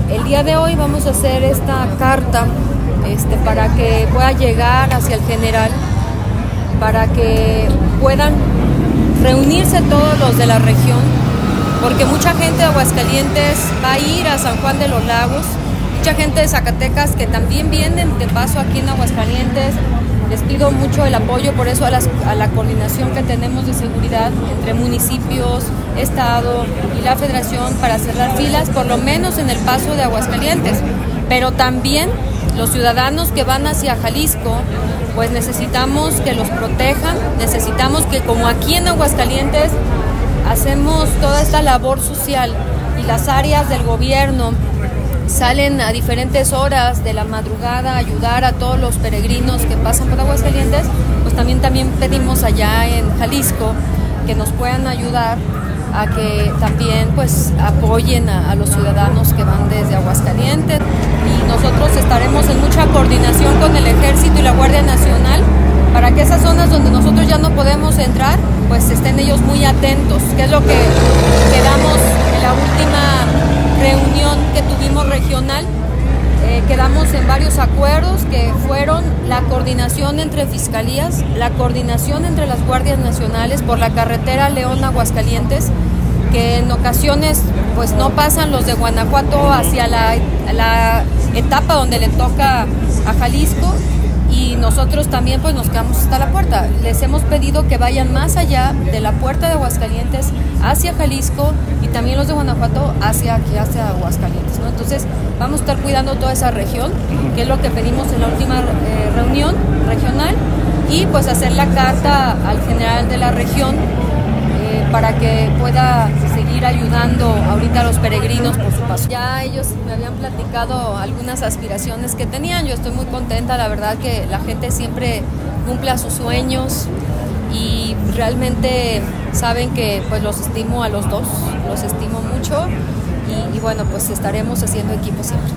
El día de hoy vamos a hacer esta carta para que pueda llegar hacia el general, para que puedan reunirse todos los de la región, porque mucha gente de Aguascalientes va a ir a San Juan de los Lagos, mucha gente de Zacatecas que también vienen de paso aquí en Aguascalientes. Les pido mucho el apoyo, por eso a la coordinación que tenemos de seguridad entre municipios, Estado y la Federación para cerrar filas, por lo menos en el paso de Aguascalientes. Pero también los ciudadanos que van hacia Jalisco, pues necesitamos que los protejan, necesitamos que, como aquí en Aguascalientes hacemos toda esta labor social y las áreas del gobierno salen a diferentes horas de la madrugada a ayudar a todos los peregrinos que pasan por Aguascalientes, pues también pedimos allá en Jalisco que nos puedan ayudar a que también pues apoyen a los ciudadanos que van desde Aguascalientes. Y nosotros estaremos en mucha coordinación con el Ejército y la Guardia Nacional para que esas zonas donde nosotros ya no podemos entrar, pues estén ellos muy atentos, que es lo que quedamos en la última reunión que tuvimos regional. Quedamos en varios acuerdos que fueron la coordinación entre fiscalías, la coordinación entre las guardias nacionales por la carretera León-Aguascalientes, que en ocasiones pues no pasan los de Guanajuato hacia la etapa donde le toca a Jalisco, y nosotros también pues nos quedamos hasta la puerta. Les hemos pedido que vayan más allá de la puerta de Aguascalientes hacia Jalisco, y también los de Guanajuato hacia Aguascalientes, ¿no? Entonces vamos a estar cuidando toda esa región, que es lo que pedimos en la última reunión regional, y pues hacer la carta al general de la región para que pueda seguir ayudando ahorita a los peregrinos por su paso. Ya ellos me habían platicado algunas aspiraciones que tenían. Yo estoy muy contenta, la verdad que la gente siempre cumple a sus sueños y realmente saben que pues los estimo a los dos, los estimo mucho, y bueno, pues estaremos haciendo equipo siempre.